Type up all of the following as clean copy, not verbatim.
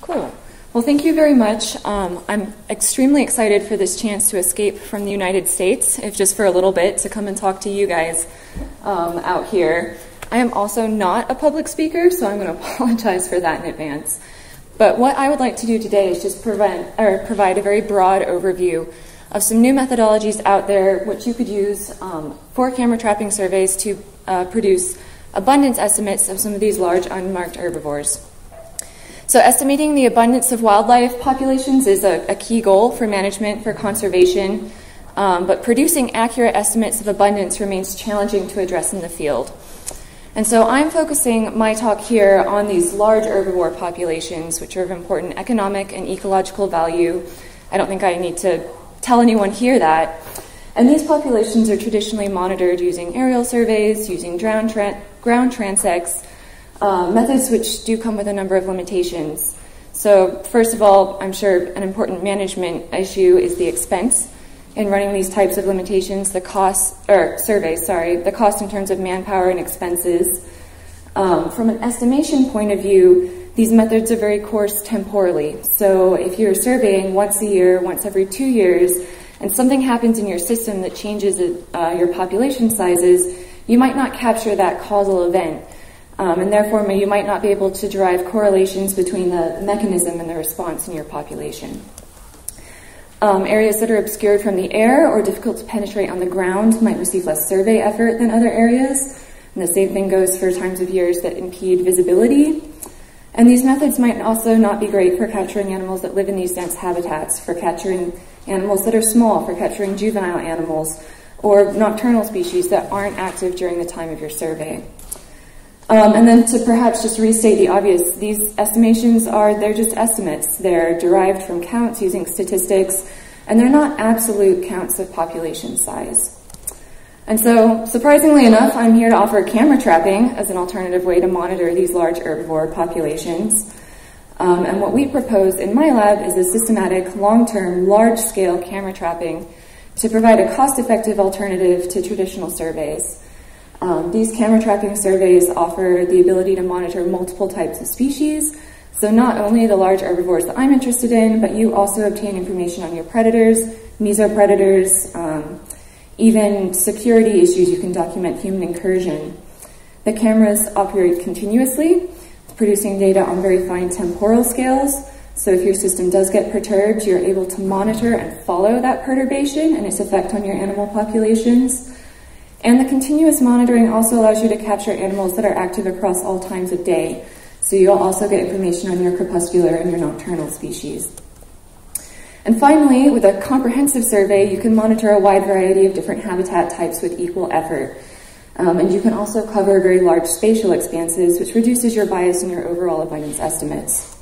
Cool. Well, thank you very much. I'm extremely excited for this chance to escape from the United States, if just for a little bit, to come and talk to you guys out here. I am also not a public speaker, so I'm going to apologize for that in advance. But what I would like to do today is just provide a very broad overview of some new methodologies out there which you could use for camera trapping surveys to produce abundance estimates of some of these large unmarked herbivores. So estimating the abundance of wildlife populations is a key goal for management, for conservation, but producing accurate estimates of abundance remains challenging to address in the field. And so I'm focusing my talk here on these large herbivore populations, which are of important economic and ecological value. I don't think I need to tell anyone here that. And these populations are traditionally monitored using aerial surveys, using ground transects, methods which do come with a number of limitations. So first of all, I'm sure an important management issue is the expense in running these types of limitations, the cost in terms of manpower and expenses. From an estimation point of view, these methods are very coarse temporally. So if you're surveying once a year, once every 2 years, and something happens in your system that changes your population sizes, you might not capture that causal event. And therefore, you might not be able to derive correlations between the mechanism and the response in your population. Areas that are obscured from the air or difficult to penetrate on the ground might receive less survey effort than other areas. And the same thing goes for times of years that impede visibility. And these methods might also not be great for capturing animals that live in these dense habitats, for capturing animals that are small, for capturing juvenile animals, or nocturnal species that aren't active during the time of your survey. And then to perhaps just restate the obvious, these estimations they're just estimates. They're derived from counts using statistics, and they're not absolute counts of population size. And so, surprisingly enough, I'm here to offer camera trapping as an alternative way to monitor these large herbivore populations. And what we propose in my lab is a systematic, long-term, large-scale camera trapping to provide a cost-effective alternative to traditional surveys. These camera trapping surveys offer the ability to monitor multiple types of species. So not only the large herbivores that I'm interested in, but you also obtain information on your predators, mesopredators, even security issues. You can document human incursion. The cameras operate continuously, producing data on very fine temporal scales. So if your system does get perturbed, you're able to monitor and follow that perturbation and its effect on your animal populations. And the continuous monitoring also allows you to capture animals that are active across all times of day. So you'll also get information on your crepuscular and your nocturnal species. And finally, with a comprehensive survey, you can monitor a wide variety of different habitat types with equal effort. And you can also cover very large spatial expanses, which reduces your bias in your overall abundance estimates.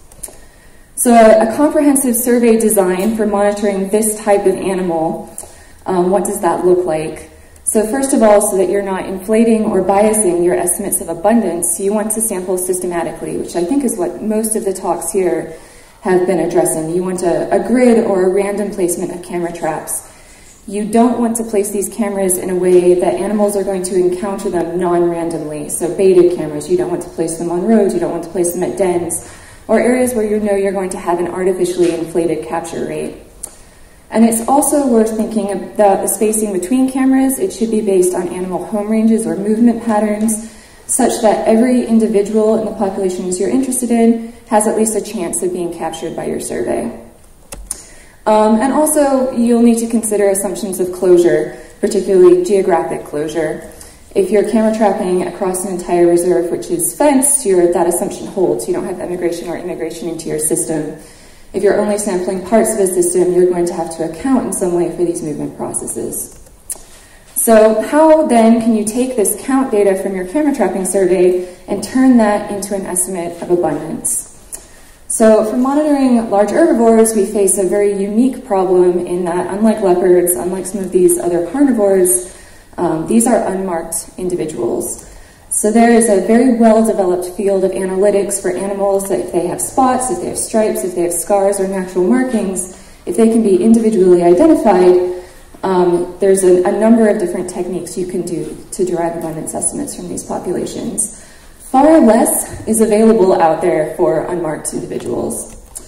So a comprehensive survey design for monitoring this type of animal, what does that look like? So first of all, so that you're not inflating or biasing your estimates of abundance, you want to sample systematically, which I think is what most of the talks here have been addressing. You want a grid or a random placement of camera traps. You don't want to place these cameras in a way that animals are going to encounter them non-randomly. So baited cameras, you don't want to place them on roads, you don't want to place them at dens, or areas where you know you're going to have an artificially inflated capture rate. And it's also worth thinking about the spacing between cameras. It should be based on animal home ranges or movement patterns, such that every individual in the populations you're interested in has at least a chance of being captured by your survey. And also, you'll need to consider assumptions of closure, particularly geographic closure. If you're camera trapping across an entire reserve which is fenced, that assumption holds. You don't have emigration or immigration into your system. If you're only sampling parts of a system, you're going to have to account in some way for these movement processes. So how then can you take this count data from your camera trapping survey and turn that into an estimate of abundance? So for monitoring large herbivores, we face a very unique problem in that, unlike leopards, unlike some of these other carnivores, these are unmarked individuals. So there is a very well-developed field of analytics for animals that if they have spots, if they have stripes, if they have scars or natural markings, if they can be individually identified, there's a number of different techniques you can do to derive abundance estimates from these populations. Far less is available out there for unmarked individuals.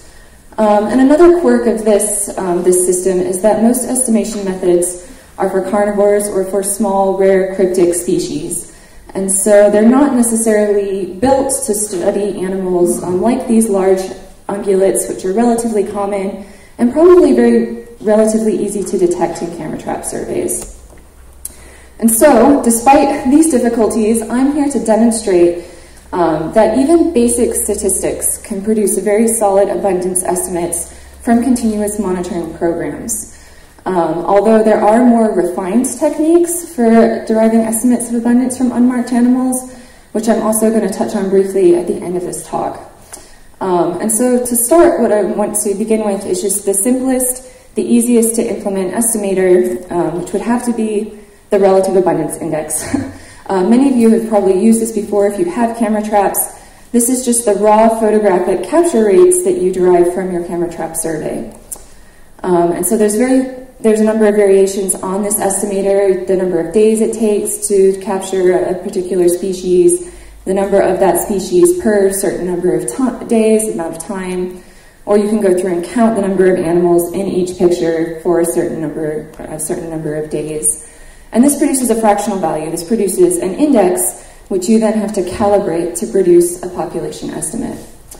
And another quirk of this system is that most estimation methods are for carnivores or for small, rare, cryptic species. And so they're not necessarily built to study animals like these large ungulates, which are relatively common and probably relatively easy to detect in camera trap surveys. And so, despite these difficulties, I'm here to demonstrate that even basic statistics can produce very solid abundance estimates from continuous monitoring programs. Although there are more refined techniques for deriving estimates of abundance from unmarked animals, which I'm also going to touch on briefly at the end of this talk. And so to start, what I want to begin with is just the simplest, the easiest to implement estimator, which would have to be the relative abundance index. Many of you have probably used this before if you have camera traps. This is just the raw photographic capture rates that you derive from your camera trap survey. And so there's a number of variations on this estimator, the number of days it takes to capture a particular species, the number of that species per certain number of days, amount of time, or you can go through and count the number of animals in each picture for a certain number of days. And this produces a fractional value. This produces an index, which you then have to calibrate to produce a population estimate.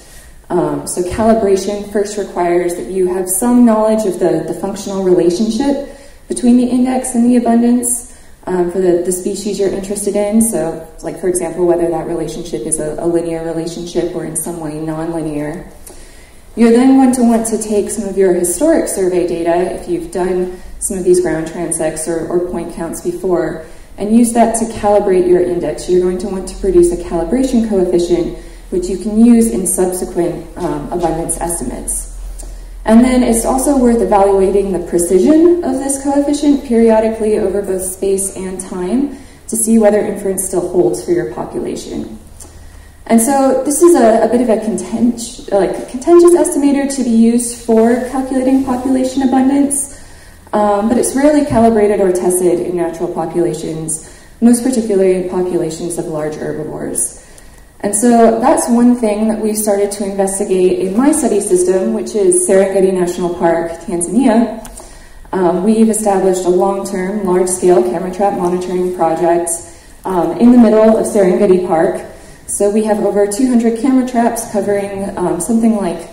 So calibration first requires that you have some knowledge of the functional relationship between the index and the abundance for the species you're interested in. So, like for example, whether that relationship is a linear relationship or in some way non-linear. You're then going to want to take some of your historic survey data, if you've done some of these ground transects or point counts before, and use that to calibrate your index. You're going to want to produce a calibration coefficient, which you can use in subsequent abundance estimates. And then it's also worth evaluating the precision of this coefficient periodically over both space and time to see whether inference still holds for your population. And so this is a bit of a contentious estimator to be used for calculating population abundance, but it's rarely calibrated or tested in natural populations, most particularly in populations of large herbivores. And so that's one thing that we started to investigate in my study system, which is Serengeti National Park, Tanzania. We've established a long-term, large-scale camera trap monitoring project in the middle of Serengeti Park. So we have over 200 camera traps covering something like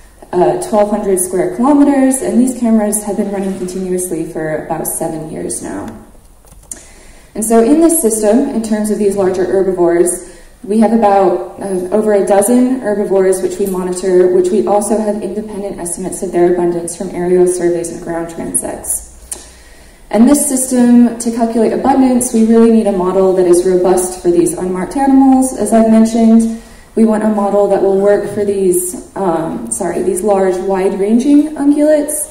1,200 square kilometers, and these cameras have been running continuously for about 7 years now. And so in this system, in terms of these larger herbivores, we have about over a dozen herbivores which we monitor, which we also have independent estimates of their abundance from aerial surveys and ground transects. And this system, to calculate abundance, we really need a model that is robust for these unmarked animals, as I've mentioned. We want a model that will work for these large, wide-ranging ungulates.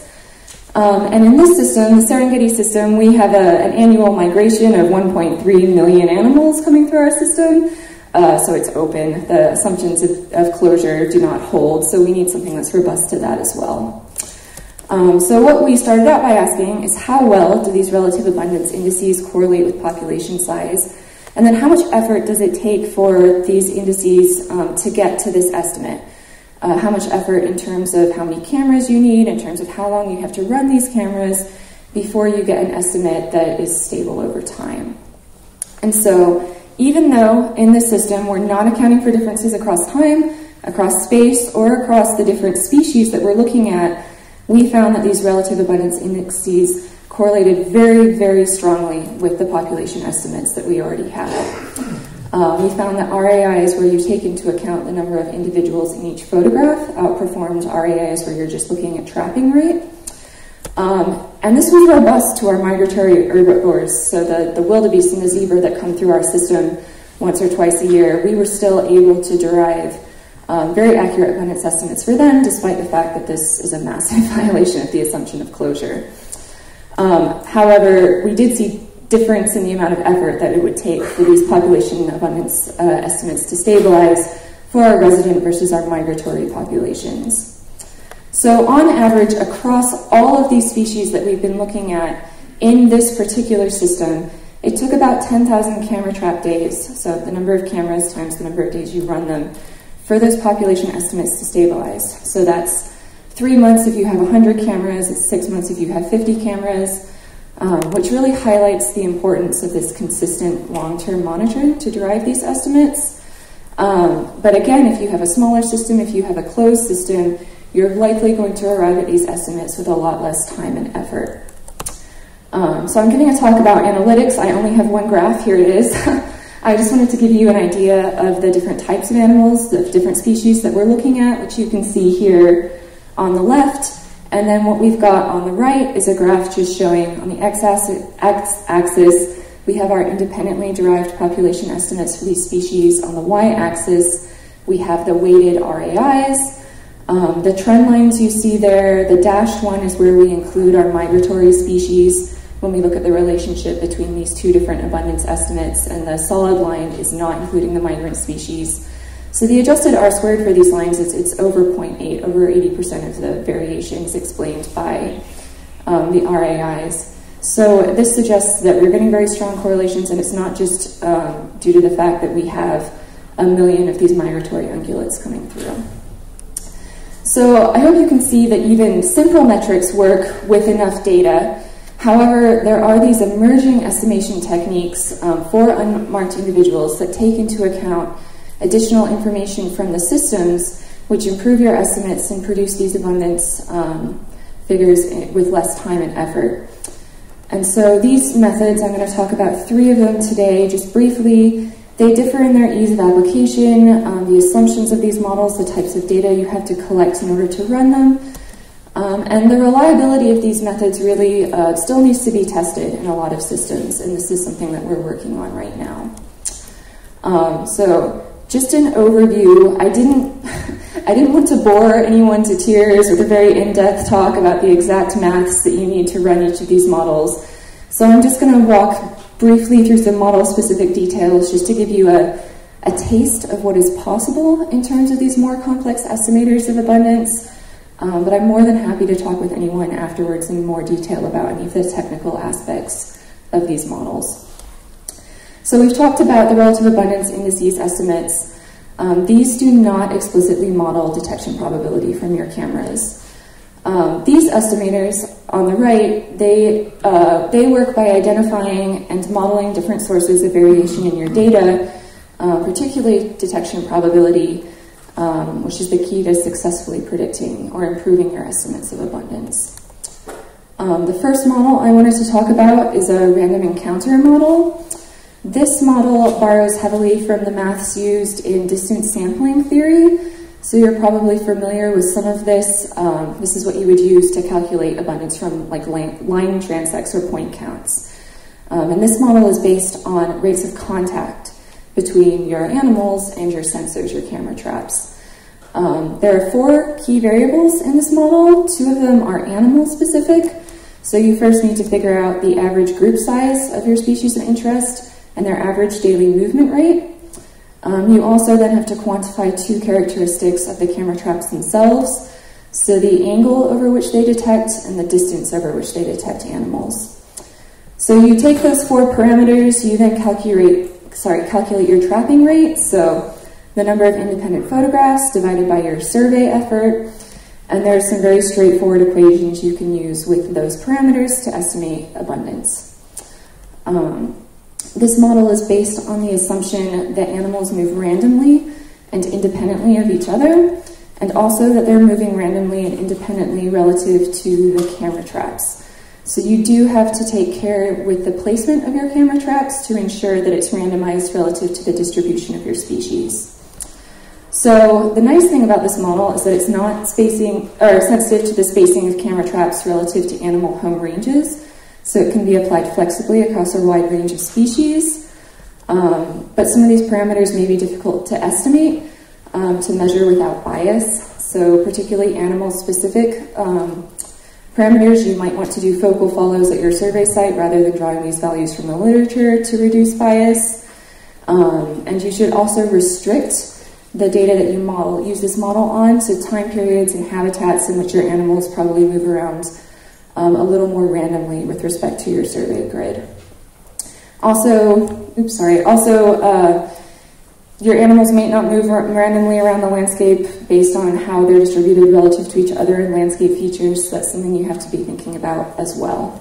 And in this system, the Serengeti system, we have an annual migration of 1.3 million animals coming through our system. So it's open. The assumptions of closure do not hold, so we need something that's robust to that as well. So what we started out by asking is how well do these relative abundance indices correlate with population size? And then how much effort does it take for these indices to get to this estimate? How much effort in terms of how many cameras you need, in terms of how long you have to run these cameras before you get an estimate that is stable over time. And so even though in this system we're not accounting for differences across time, across space, or across the different species that we're looking at, we found that these relative abundance indices correlated very, very strongly with the population estimates that we already had. We found that RAIs where you take into account the number of individuals in each photograph outperformed RAIs where you're just looking at trapping rate. And this was robust to our migratory herbivores, so the wildebeest and the zebra that come through our system once or twice a year, we were still able to derive very accurate abundance estimates for them, despite the fact that this is a massive violation of the assumption of closure. However, we did see difference in the amount of effort that it would take for these population abundance estimates to stabilize for our resident versus our migratory populations. So on average, across all of these species that we've been looking at in this particular system, it took about 10,000 camera trap days, so the number of cameras times the number of days you run them, for those population estimates to stabilize. So that's 3 months if you have 100 cameras, it's 6 months if you have 50 cameras, which really highlights the importance of this consistent long-term monitoring to derive these estimates. But again, if you have a smaller system, if you have a closed system, you're likely going to arrive at these estimates with a lot less time and effort. So I'm giving a talk about analytics. I only have one graph, here it is. I just wanted to give you an idea of the different types of animals, the different species that we're looking at, which you can see here on the left. And then what we've got on the right is a graph just showing on the x-axis, we have our independently derived population estimates for these species. On the y-axis, we have the weighted RAIs. The trend lines you see there, the dashed one is where we include our migratory species when we look at the relationship between these two different abundance estimates, and the solid line is not including the migrant species. So the adjusted R-squared for these lines, it's over 0.8, over 80% of the variation is explained by the RAIs. So this suggests that we're getting very strong correlations, and it's not just due to the fact that we have 1 million of these migratory ungulates coming through. So I hope you can see that even simple metrics work with enough data. However, there are these emerging estimation techniques for unmarked individuals that take into account additional information from the systems, which improve your estimates and produce these abundance figures with less time and effort. And so these methods, I'm going to talk about 3 of them today, just briefly. They differ in their ease of application, the assumptions of these models, the types of data you have to collect in order to run them, and the reliability of these methods really still needs to be tested in a lot of systems, and this is something that we're working on right now. So just an overview, I didn't want to bore anyone to tears with a very in-depth talk about the exact maths that you need to run each of these models. So I'm just going to walk briefly through some model-specific details just to give you a taste of what is possible in terms of these more complex estimators of abundance. But I'm more than happy to talk with anyone afterwards in more detail about any of the technical aspects of these models. So we've talked about the relative abundance indices estimates. These do not explicitly model detection probability from your cameras. These estimators on the right, they work by identifying and modeling different sources of variation in your data, particularly detection probability, which is the key to successfully predicting or improving your estimates of abundance. The first model I wanted to talk about is a random encounter model. This model borrows heavily from the maths used in distance sampling theory. So you're probably familiar with some of this. This is what you would use to calculate abundance from like line transects or point counts. And this model is based on rates of contact between your animals and your sensors, your camera traps. There are 4 key variables in this model. 2 of them are animal specific. So you first need to figure out the average group size of your species of interest and their average daily movement rate. You also then have to quantify 2 characteristics of the camera traps themselves, so the angle over which they detect and the distance over which they detect animals. So you take those 4 parameters, you then calculate your trapping rate, so the number of independent photographs divided by your survey effort, and there's some very straightforward equations you can use with those parameters to estimate abundance. This model is based on the assumption that animals move randomly and independently of each other, and also that they're moving randomly and independently relative to the camera traps. So you do have to take care with the placement of your camera traps to ensure that it's randomized relative to the distribution of your species. So the nice thing about this model is that it's not sensitive to the spacing of camera traps relative to animal home ranges. So it can be applied flexibly across a wide range of species, but some of these parameters may be difficult to estimate, to measure without bias. So particularly animal-specific parameters, you might want to do focal follows at your survey site rather than drawing these values from the literature to reduce bias. And you should also restrict the data that you use this model on, so time periods and habitats in which your animals probably move around a little more randomly with respect to your survey grid. Also, Your animals may not move randomly around the landscape based on how they're distributed relative to each other in landscape features, so that's something you have to be thinking about as well.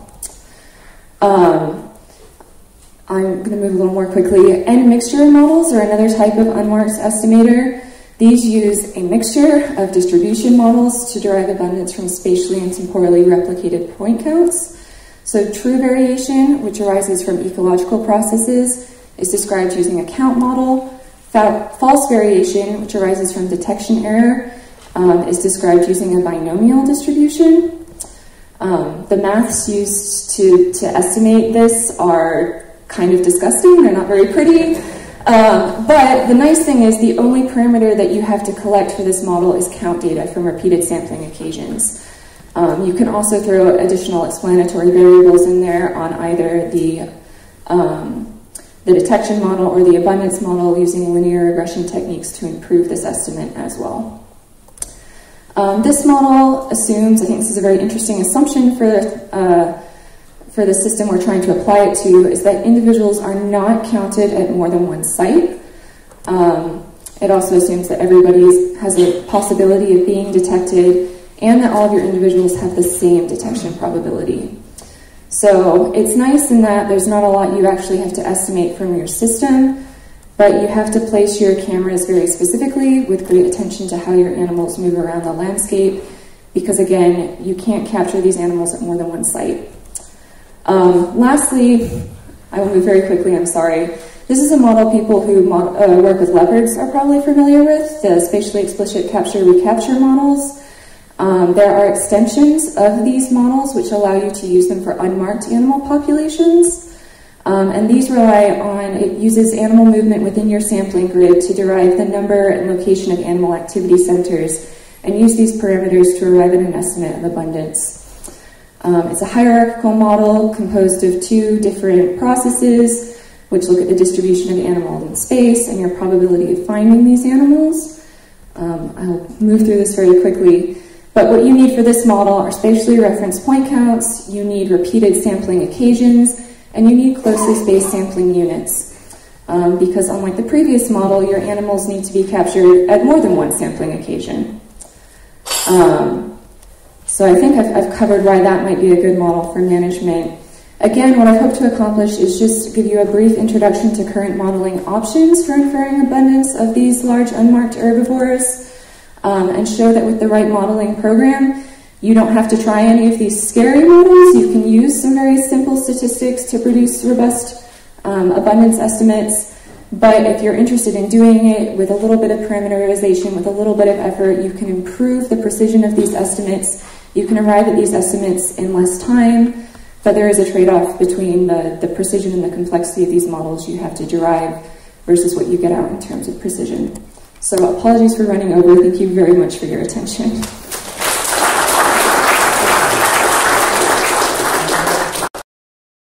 I'm going to move a little more quickly. End mixture models are another type of unmarked estimator. These use a mixture of distribution models to derive abundance from spatially and temporally replicated point counts. So true variation, which arises from ecological processes, is described using a count model. False variation, which arises from detection error, is described using a binomial distribution. The maths used to estimate this are kind of disgusting. They're not very pretty. But the nice thing is the only parameter that you have to collect for this model is count data from repeated sampling occasions. You can also throw additional explanatory variables in there on either the detection model or the abundance model using linear regression techniques to improve this estimate as well. This model assumes, I think this is a very interesting assumption for the system we're trying to apply it to, is that individuals are not counted at more than one site. It also assumes that everybody has a possibility of being detected and that all of your individuals have the same detection probability. So it's nice in that there's not a lot you actually have to estimate from your system, but you have to place your cameras very specifically with great attention to how your animals move around the landscape, because again, you can't capture these animals at more than one site. Lastly, I will move very quickly, I'm sorry. This is a model people who work with leopards are probably familiar with, the spatially explicit capture-recapture models. There are extensions of these models which allow you to use them for unmarked animal populations. And these rely on, it uses animal movement within your sampling grid to derive the number and location of animal activity centers and use these parameters to arrive at an estimate of abundance. It's a hierarchical model composed of two different processes which look at the distribution of animals in space and your probability of finding these animals. I'll move through this very quickly. But what you need for this model are spatially referenced point counts, you need repeated sampling occasions, and you need closely spaced sampling units. Because unlike the previous model, your animals need to be captured at more than one sampling occasion. So I think I've covered why that might be a good model for management. Again, what I hope to accomplish is just give you a brief introduction to current modeling options for inferring abundance of these large unmarked herbivores, and show that with the right modeling program, you don't have to try any of these scary models. You can use some very simple statistics to produce robust abundance estimates. But if you're interested in doing it with a little bit of parameterization, with a little bit of effort, you can improve the precision of these estimates. You can arrive at these estimates in less time, but there is a trade-off between the precision and the complexity of these models you have to derive versus what you get out in terms of precision. So apologies for running over. Thank you very much for your attention.